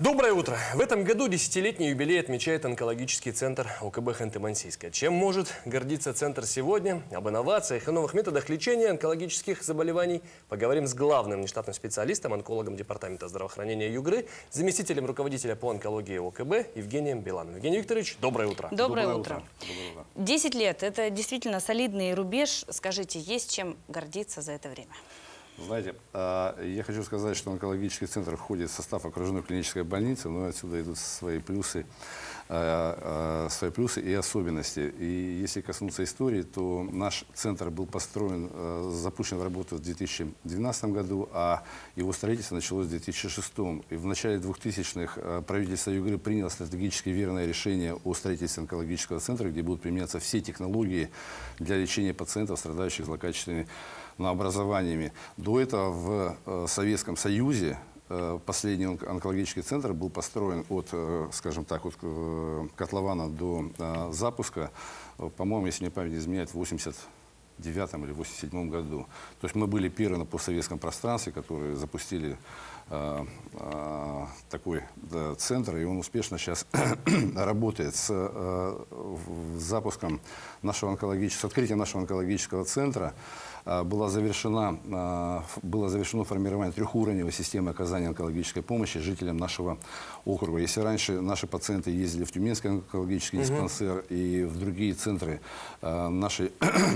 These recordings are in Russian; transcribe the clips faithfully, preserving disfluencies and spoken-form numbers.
Доброе утро! В этом году десятилетний юбилей отмечает онкологический центр ОКБ Ханты-Мансийска. Чем может гордиться центр сегодня? Об инновациях и новых методах лечения онкологических заболеваний поговорим с главным нештатным специалистом, онкологом Департамента здравоохранения Югры, заместителем руководителя по онкологии ОКБ Евгением Билановым. Евгений Викторович, доброе утро! Доброе, доброе утро! Десять лет – это действительно солидный рубеж. Скажите, есть чем гордиться за это время? Знаете, я хочу сказать, что онкологический центр входит в состав окружной клинической больницы, но отсюда идут свои плюсы, свои плюсы и особенности. И если коснуться истории, то наш центр был построен, запущен в работу в две тысячи двенадцатом году, а его строительство началось в две тысячи шестом. И в начале двухтысячных правительство Югры приняло стратегически верное решение о строительстве онкологического центра, где будут применяться все технологии для лечения пациентов, страдающих злокачественными образованиями. До этого в э, Советском Союзе э, последний онкологический центр был построен от, э, скажем так, от э, котлована до э, запуска, э, по-моему, если мне память не изменяет, в восемьдесят девятом или восемьдесят седьмом году. То есть мы были первые на постсоветском пространстве, которые запустили э, э, такой да, центр, и он успешно сейчас работает с э, запуском нашего онкологического, с открытием нашего онкологического центра. Была завершена, было завершено формирование трехуровневой системы оказания онкологической помощи жителям нашего округа. Если раньше наши пациенты ездили в Тюменский онкологический диспансер и в другие центры нашей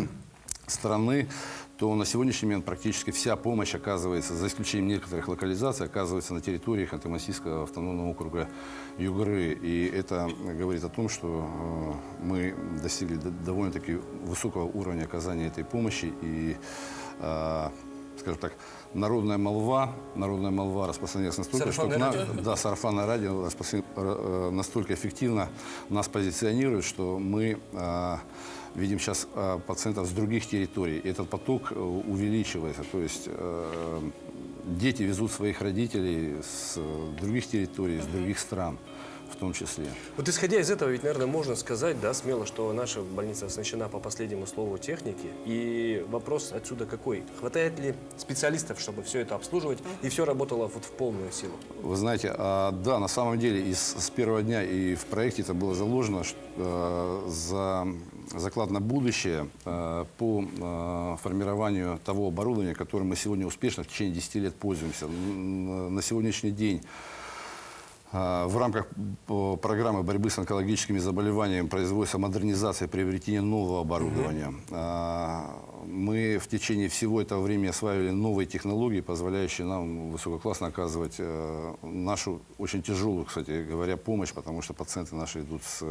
страны, то на сегодняшний момент практически вся помощь оказывается, за исключением некоторых локализаций, оказывается на территории Ханты-Мансийского автономного округа Югры. И это говорит о том, что э, мы достигли довольно-таки высокого уровня оказания этой помощи. И, э, скажем так, народная молва, народная молва распространяется настолько, что на, да, сарафанное радио распростран... э, настолько эффективно нас позиционирует, что мы э, видим сейчас э, пациентов с других территорий. Этот поток э, увеличивается. То есть э, дети везут своих родителей с э, других территорий, с других стран в том числе. Вот исходя из этого, ведь, наверное, можно сказать, да, смело, что наша больница оснащена по последнему слову техники. И вопрос отсюда какой? Хватает ли специалистов, чтобы все это обслуживать и все работало вот в полную силу? Вы знаете, а, да, на самом деле из, с первого дня и в проекте это было заложено, что, э, за заклад на будущее э, по э, формированию того оборудования, которым мы сегодня успешно в течение десяти лет пользуемся. На сегодняшний день в рамках программы борьбы с онкологическими заболеваниями производится модернизация и приобретение нового оборудования. Mm-hmm. Мы в течение всего этого времени осваивали новые технологии, позволяющие нам высококлассно оказывать нашу очень тяжелую, кстати говоря, помощь, потому что пациенты наши идут с,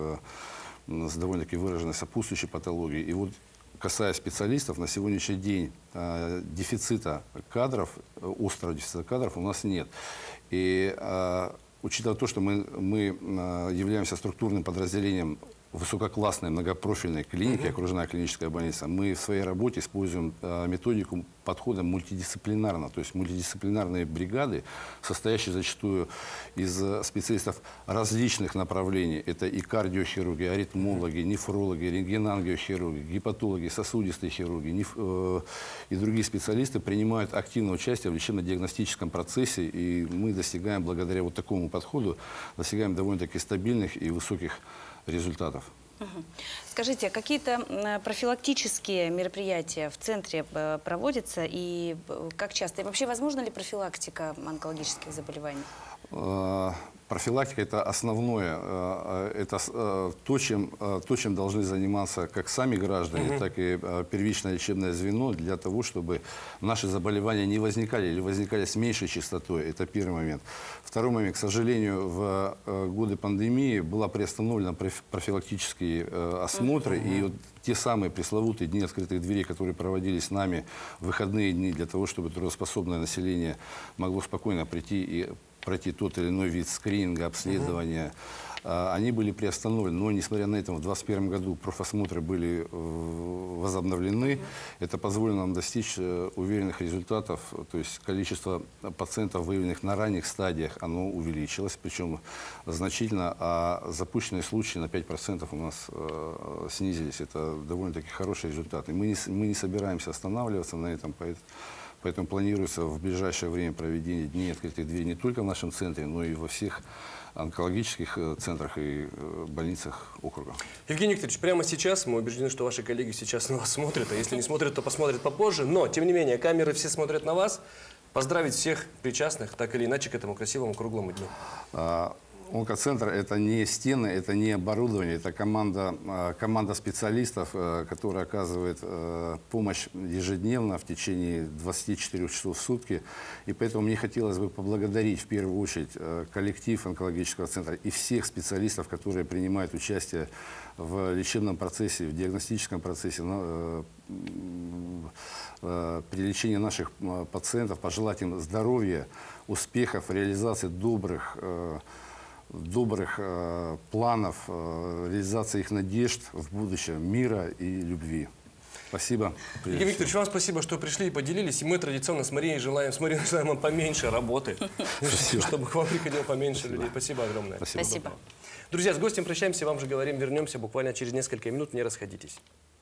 с довольно-таки выраженной сопутствующей патологией. И вот, касаясь специалистов, на сегодняшний день э, дефицита кадров, острого дефицита кадров у нас нет. И э, учитывая то, что мы, мы э, являемся структурным подразделением высококлассной многопрофильной клиники, uh-huh. окружная клиническая больница, мы в своей работе используем э, методику подхода мультидисциплинарно, то есть мультидисциплинарные бригады, состоящие зачастую из специалистов различных направлений. Это и кардиохирурги, аритмологи, нефрологи, рентгеноангиохирурги, гепатологи, сосудистые хирурги неф, э, и другие специалисты принимают активное участие в лечебно-диагностическом процессе, и мы достигаем, благодаря вот такому подходу, достигаем довольно-таки стабильных и высоких результатов. Угу. Скажите, какие-то профилактические мероприятия в центре проводятся и как часто? И вообще, возможно ли профилактика онкологических заболеваний? Профилактика – это основное, это то чем, то, чем должны заниматься как сами граждане, угу. так и первичное лечебное звено для того, чтобы наши заболевания не возникали или возникали с меньшей частотой. Это первый момент. Второй момент. К сожалению, в годы пандемии была приостановлена профилактические осмотры, угу. и вот те самые пресловутые дни открытых дверей, которые проводились нами в выходные дни для того, чтобы трудоспособное население могло спокойно прийти и пройти тот или иной вид скрининга, обследования, uh-huh. они были приостановлены. Но, несмотря на это, в две тысячи двадцать первом году профосмотры были возобновлены. Uh-huh. Это позволило нам достичь уверенных результатов. То есть количество пациентов, выявленных на ранних стадиях, оно увеличилось, причем значительно. А запущенные случаи на пять процентов у нас э, снизились. Это довольно-таки хороший результат. И мы не, мы не собираемся останавливаться на этом. Поэтому планируется в ближайшее время проведение дней открытых дверей не только в нашем центре, но и во всех онкологических э, центрах и э, больницах округа. Евгений Викторович, прямо сейчас мы убеждены, что ваши коллеги сейчас на вас смотрят, а если не смотрят, то посмотрят попозже. Но, тем не менее, камеры все смотрят на вас. Поздравить всех причастных, так или иначе, к этому красивому круглому дню. А, Онкоцентр – это не стены, это не оборудование, это команда, а, команда специалистов, а, которая оказывает а, помощь ежедневно в течение двадцати четырёх часов в сутки. И поэтому мне хотелось бы поблагодарить в первую очередь а, коллектив онкологического центра и всех специалистов, которые принимают участие в лечебном процессе, в диагностическом процессе, на, а, при лечении наших а, пациентов, пожелать им здоровья, успехов, реализации добрых а, добрых э, планов, э, реализации их надежд в будущем, мира и любви. Спасибо. Евгений Викторович, вам спасибо, что пришли и поделились. И мы традиционно с Марией желаем, с Марией желаем вам поменьше работы, чтобы к вам приходило поменьше людей. Спасибо огромное. Спасибо. Друзья, с гостем прощаемся, вам же говорим, вернемся буквально через несколько минут, не расходитесь.